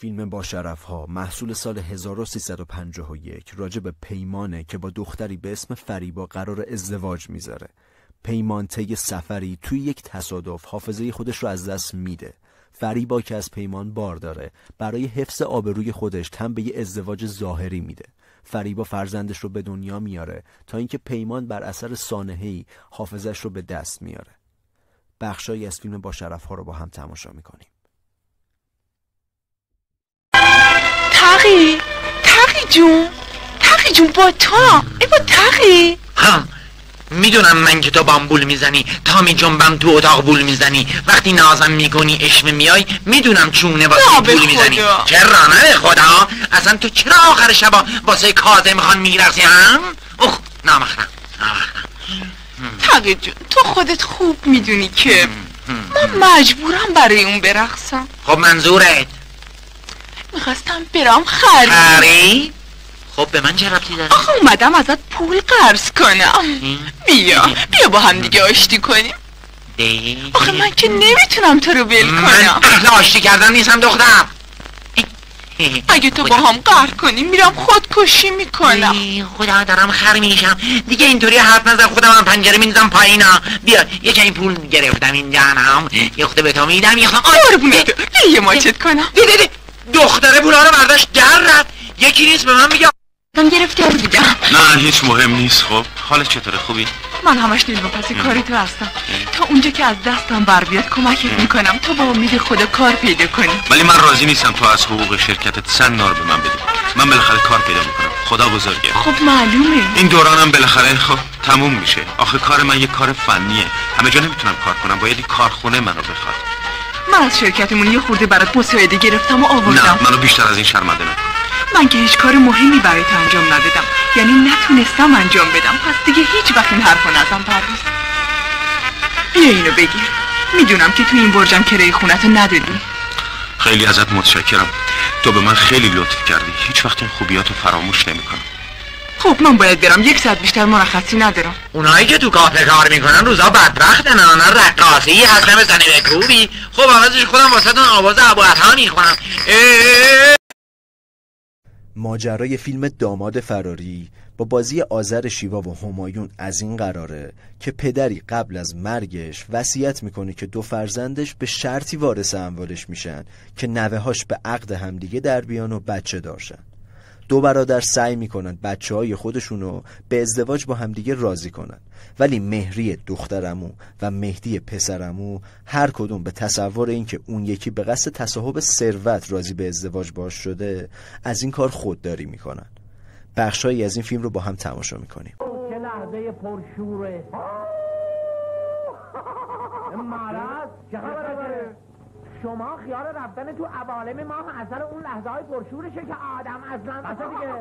فیلم با شرف‌ها محصول سال 1351 راجع به پیمانه که با دختری به اسم فریبا قرار ازدواج میذاره. پیمان طی سفری توی یک تصادف حافظه خودش رو از دست میده. فریبا که از پیمان بار داره برای حفظ آبروی خودش تن به یه ازدواج ظاهری میده. فریبا فرزندش رو به دنیا میاره تا اینکه پیمان بر اثر سانحه‌ای حافظش رو به دست میاره. بخشایی از فیلم با شرف‌ها رو با هم تماشا میکنیم. تقی جون با تو ای با تقی میدونم من که تو بامبول میزنی تا میجنبم تو اتاق بول میزنی وقتی نازم میکنی اشمه میای میدونم چونه واسه بول میزنی. چرا نه به خدا اصلا تو چرا آخر شبا واسه کاظم خان میرسی هم؟ اوه نامخرم تقی جون تو خودت خوب میدونی که من مجبورم برای اون برقصم. خب منظورت؟ میخواستم برام خرید. خب به من چه ربطی داره؟ آخه اومدم ازت پول قرض کنم. بیا با هم دیگه آشتی کنیم. آخه من که نمیتونم تو رو ول کنم. من اهل آشتی کردن نیستم دخترم. اگه تو با هم قهر کنیم میرم خودکشی میکنم. خدا دارم خر میشم دیگه. اینطوری حرف نزن. خودم هم پنجره میندازم پایینا. بیا یه کمی پول گرفتم اینجا هم یه خود به تو میدم یه خود قربونت یه ماچت کنم. دختره پولا رو برداشت در رفت. یکی نیست به من میگه من گرفته بودم. نه هیچ مهم نیست. خب حالت چطوره؟ خوبی؟ من همش دل پس کاری تو هستم. تا اونجا که از دستم بر بیاد کمکت میکنم تا با امید خدا کار پیدا کنی. ولی من راضی نیستم تو از حقوق شرکتت سنار به من بدی. من بالاخره کار پیدا میکنم. خدا بزرگه. خب معلومه این دورانم بالاخره خب تموم میشه. آخه کار من یه کار فنیه. همه جا نمیتونم کار کنم. باید این کارخونه منو بخواد. من از شرکتمون یه خورده برات مساعده گرفتم و آوردم. نه منو بیشتر از این شرمنده نکن. من که هیچ کار مهمی برایت انجام ندادم. یعنی نتونستم انجام بدم. پس دیگه هیچ وقت این حرفو نزن پرویز. بیا اینو بگیر. میدونم که تو این برجم کرایه خونتو ندادی. خیلی ازت متشکرم. تو به من خیلی لطف کردی. هیچ وقت این خوبیاتو فراموش نمیکنم. خب من باید برم. یک ساعت بیشتر مرخصی ندارم. اونایی که تو کافه کار میکنن روزا بدبختن. اونا رقاصی هستن بزنه به کوبی. خب عوضش خودم واسهتون آواز ابوعطا میخونم. ماجرای فیلم داماد فراری با بازی آذر شیوا و همایون از این قراره که پدری قبل از مرگش وصیت میکنه که دو فرزندش به شرطی وارث اموالش میشن که نوه‌هاش به عقد همدیگه در بیان و بچه دارشن. دو برادر سعی میکنن بچه‌های خودشونو به ازدواج با همدیگه راضی کنن، ولی مهری دخترمو و مهدی پسرمو هر کدوم به تصور این که اون یکی به قصد تصاحب ثروت راضی به ازدواج باش شده از این کار خودداری میکنن. بخشایی از این فیلم رو با هم تماشا میکنیم. چه لحظه پرشوره. مرض چه خبره؟ شما خیال رفتن تو عوالم ما اثر اون لحظه های پرشورشه که آدم اصلا بسه دیگه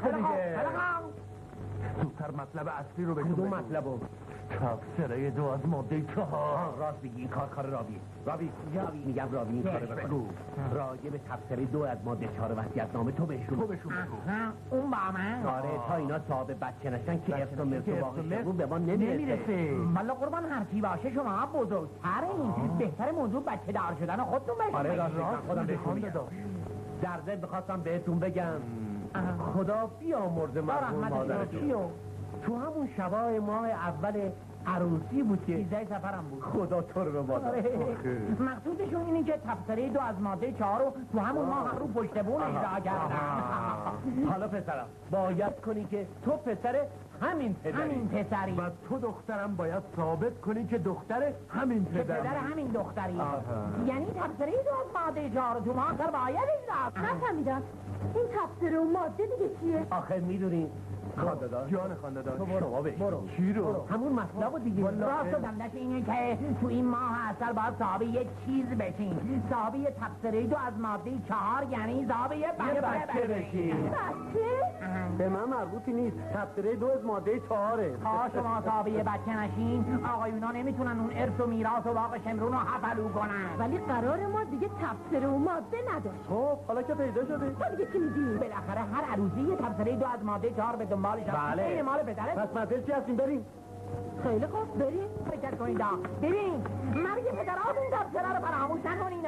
زودتر مطلب اصلی رو بگو. کدوم مطلبو؟ تفسیره دو از ماده 4. راست بگی این کار رابی میگم رابی این کار بگو. راجع به تفسیره 2 از ماده 4 وصیت‌نامه تو بهشون بگو. اون با من آره تا اینا صاحب بچه نشن که ارث و مرث و باقی به ما نمیرسه. والا قربان هرچی باشه شما بزرگترین. بهتر موضوع بچه دار شدن خودتون بشه. آره راست خودم بهتون میگم. در ضمن بخواستم بهتون بگم خدا بیامرزه مرحوم مادرتون. تو همون شبای ماه اول عروسی بود که ویزای سفرم بود. خدا تو رو مادر. مقصودشون اینه که تفسیره 2 از ماده 4 رو تو همون ماه رو پشت بون اجرا کردن. حالا پسرم باید کنی که تو پسر همین پسری و تو دخترم باید ثابت کنی که دختر همین پدر همین دختری. یعنی تفسیره 2 از ماده 4 تو ماه باید اجرا. نفهمیدم این تفسیره و ماده دیگه چیه؟ آخه میدونی خاندادار جان خاندادار شما برو چی رو؟ همون مطلب دیگه. راست و دمدش اینه که تو این ماه اصل باید صاحب یک چیز بشین. صاحب یه تفسیره 2 از ماده 4 یعنی صاحب یه بچه بشین. بچه؟ به من مربوطی نیست. تفسیره 2 از ماده 4. شما صاحب یه بچه نشین آقایونا نمیتونن اون ارث و میراث و باغ شمرون رو حفلو کنن. ولی قرار ما دیگه تفسیره و ماده نداشت. خب حالا که پیدا شده تو دیگه چی میگی؟ بالاخره هر عروسی یه تفسیره 2 از ماده 4 به دنبالش هست. بله. این مال پدره. پس مسئله چی هستیم بریم؟ خیلی خوب بریم فکر کنید. ببین مرگ پدرات این دفتره رو فراموش نکنین.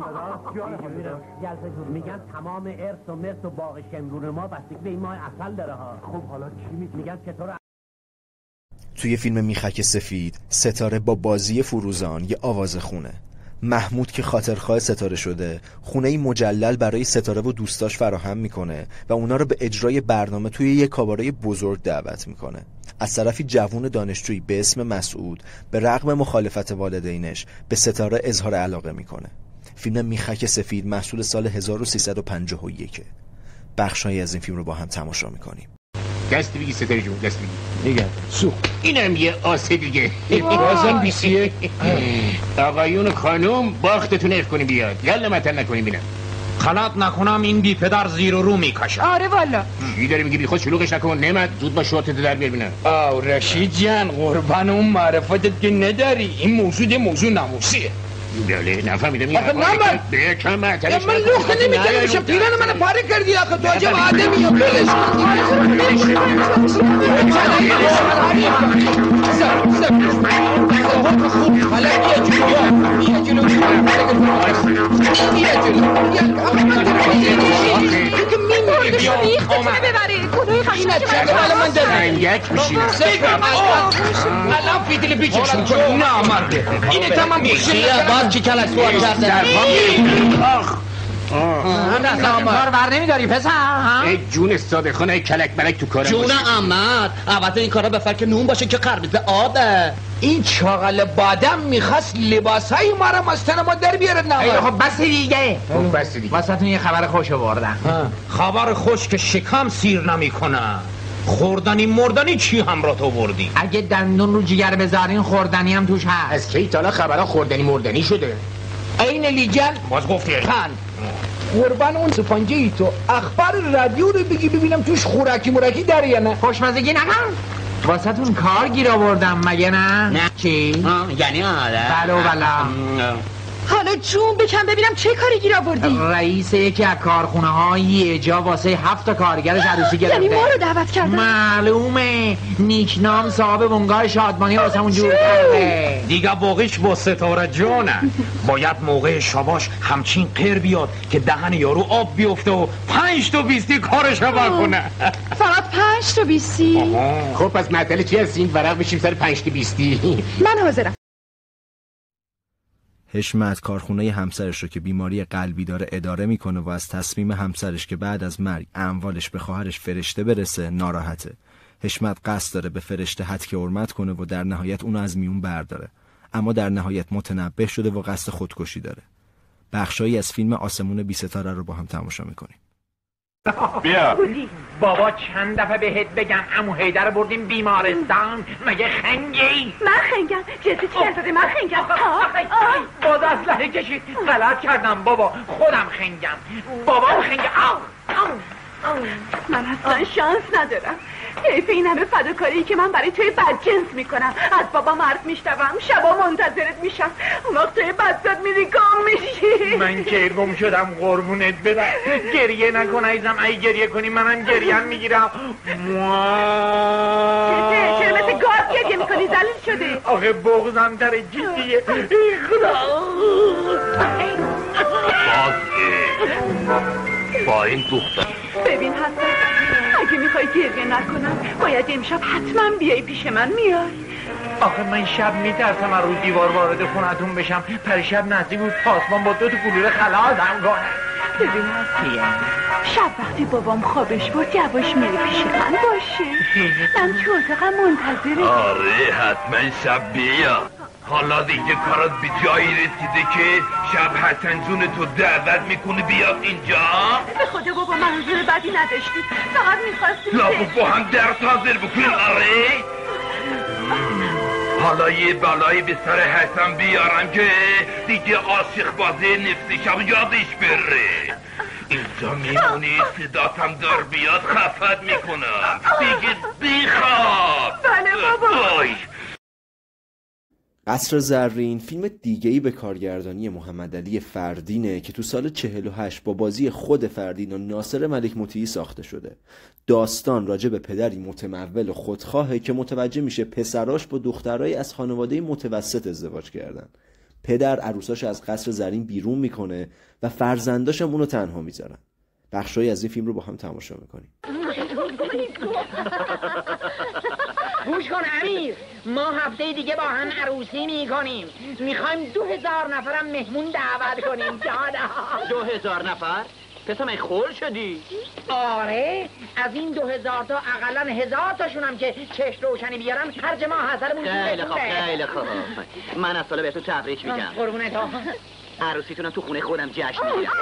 جلسه جور میگن تمام ارث و مرث و باغ شمرون ما بستگی به این ماه عسل داره ها. خب حالا چی میگن چطور؟ توی فیلم میخک سفید ستاره با بازی فروزان یه آوازخونه. محمود که خاطرخواه ستاره شده خونه‌ای مجلل برای ستاره و دوستاش فراهم میکنه و اونا رو به اجرای برنامه توی یه کاباره بزرگ دعوت میکنه. از طرفی جوون دانشجویی به اسم مسعود به رغم مخالفت والدینش به ستاره اظهار علاقه میکنه. فیلم میخک سفید محصول سال 1351. بخشایی از این فیلم رو با هم تماشا میکنیم. دست بگی ستاره جون، دست بگی. دیگه سو اینم یه آسه دیگه. بازم 21. آقایون و خانوم باختتون حرف کنیم بیاد. یالا متن نکنیم بینم. خلط نکنم این بی پدر زیر و رو میکشه. آره والا. چی داری میگی؟ بی خود شلوغش نکن. نمت زود با شورتت در بیار بینم. آو رشید جان قربان اون معرفتت که نداری. این موضوع ناموسیه. بله نفهمیدم. آخه نمت به کم معتلش من لوخه نمیکنم پیران من پاره کردی آخه تو عجب آدمی هم بلش یک میشینم الان فیدیل بیچشون کن نه مرده اینه تمام بیشیه باز چی کلک سوال کرده کار بر نمیداری پسر ای جون استاده خانه کلک ملک تو کارم جون احمد البته این کارا به فرق نون باشه که قربیز آبه این چاقل بادم میخواست لباسای ما رو مستن ما در بیارد نه خب بس دیگه واسهتون یه خبر خوش آوردم خبر خوش که شکم سیر نمیکنه خوردنی مردنی چی همراه تو بردی؟ اگه دندون رو جگر بذارین خوردنی هم توش هست از کی تالا خبرها خوردنی مردنی شده؟ این لیجن باز گفتی خند قربان اون سپنجه ای تو اخبار رادیو رو بگی ببینم توش خوراکی مرکی داره یا نه خوشمزگی نکن واسه تون کار گیر آوردم مگه نه چی؟ یعنی آره بلا حالا جون بکن ببینم چه کاری گیر آوردی؟ رئیس یکی از کارخونه های اجا واسه 7 تا کارگرش عروسی گرفته یعنی ما رو دعوت کردن؟ معلومه نیکنام صاحب بنگاه شادمانی واسه اون جور کرده دیگه باقیش با ستاره جانه باید موقع شباش همچین قیر بیاد که دهن یارو آب بیفته و 5 تا 20 کارش رو بکنه فقط 5 تا 20؟ خب پس معطل چی هستین؟ ورق بشیم سر 5 تا 20 من حاضرم. حشمت کارخونه همسرش رو که بیماری قلبی داره اداره میکنه و از تصمیم همسرش که بعد از مرگ اموالش به خواهرش فرشته برسه ناراحته. حشمت قصد داره به فرشته حتک حرمت کنه و در نهایت اونو از میون برداره، اما در نهایت متنبه شده و قصد خودکشی داره. بخشایی از فیلم آسمون بی ستاره رو با هم تماشا میکنیم. بیا بابا چند دفعه بهت بگم عمو حیدر بردیم بیمارستان مگه خنگی؟ من خنگم جدی چی هستده؟ من خنگم باز اسلحه کشید غلط کردم بابا خودم خنگم بابام خنگم من اصلا شانس ندارم. حیف این همه فداکاری که من برای توی بدجنس میکنم. از بابا مرد میشتم شبا منتظرت میشم اون وقت توی بدزاد میری گم میشی. من که گم شدم قربونت بدم گریه نکن عزیزم ای گریه کنی منم گریه هم میگیرم. چرا مثل گاز گریه میکنی؟ ذلیل شده. آخه بغضم در جدیه خدا با این دختر ببین حسن اگه میخوای گریه نکنم باید امشب حتما بیای پیش من. میای؟ آخه من شب میترسم از رو دیوار وارد خونتون بشم. پریشب نزدیک بود پاسبان با 2 تا گلوله خلاصم کنه. ببین حسن شب وقتی بابام خوابش برد یواش میره پیش من باشه. من تو اتاقم منتظره. آره حتما شب بیا. حالا دیگه کارات به جایی رسیده که شب حسن جون تو دعوت میکنه بیا اینجا. به خدا بابا منظور بدی نداشتی، فقط میخواستیم لابد با هم در تازر بکنیم. آره حالا یه بلایی به سر حسن بیارم که دیگه عاشق بازی نفسشم یادش بره. اینجا میمونی صداتم دار بیاد خفت میکنم دیگه بخواب. بله بابا. قصر زرین فیلم دیگه‌ای به کارگردانی محمدعلی فردینه که تو سال 48 با بازی خود فردین و ناصر ملک مطیعی ساخته شده. داستان راجع به پدری متمول و خودخواهه که متوجه میشه پسراش با دخترای از خانواده متوسط ازدواج کردن. پدر عروساش از قصر زرین بیرون میکنه و فرزنداش هم اونو تنها میذارن. بخشایی از این فیلم رو با هم تماشا میکنیم. گوش کن امیر، ما هفته دیگه با هم عروسی میکنیم. میخوایم 2000 نفرم مهمون دعوت کنیم. 2000 نفر؟ پسر من خول شدی؟ آره، از این 2000 تا اقلا 1000 تاشون هم که چشم روشنی بیارن خرج ما حاضرمون. خیلی خوب خیلی خوب. من از ساله بهتون تبریک میگم. قربونه تو. عروسیتونم تو خونه خودم جشن میگیرم.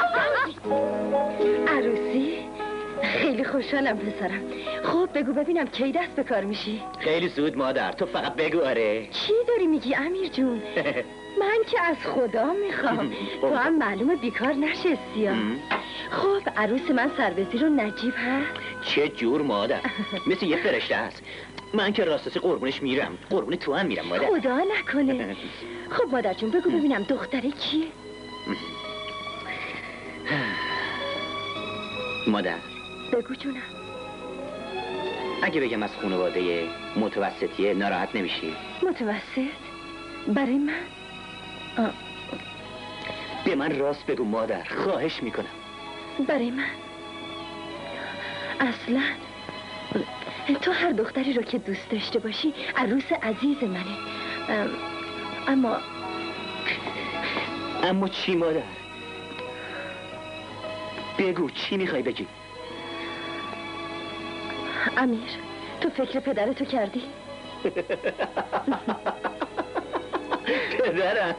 عروسی؟ خیلی خوشحالم پسرم. خب بگو ببینم کی دست به کار میشی؟ خیلی زود مادر، تو فقط بگو. آره چی داری میگی امیر جون؟ من که از خدا میخوام تو هم معلومه بیکار نشستی. خب عروس من سربزیر و نجیب هست؟ چه جور مادر، مثل یه فرشته هست. من که راستاسی قربونش میرم، قربون تو هم میرم مادر. خدا نکنه. خب مادر جون بگو ببینم دختره کیه؟ مادر بگو جونم. اگه بگم از خانواده متوسطیه ناراحت نمیشی؟ متوسط؟ برای من؟ به من راست بگو مادر، خواهش میکنم. برای من؟ اصلا تو هر دختری رو که دوست داشته باشی عروس عزیز منه. اما چی مادر؟ بگو چی میخوای بگی؟ امیر تو فکر پدرتو کردی؟ پدرم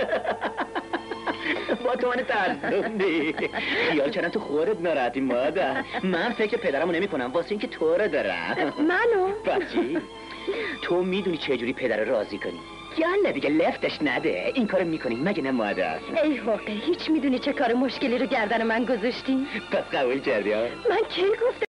با تو من ترسوندی. خیال کردم تو خودت ناراحتی مادر. من فکر پدرمو نمی کنم واسه اینکه تو رو دارم. منو؟ بچی تو میدونی چجوری پدر راضی کنی. یالا دیگه لفتش نده. این کارو میکنی مگه نه مادر؟ ای حقه هیچ میدونی چه کار مشکلی رو گردن من گذاشتی؟ پس قبول کردی ها؟ من کی گفتم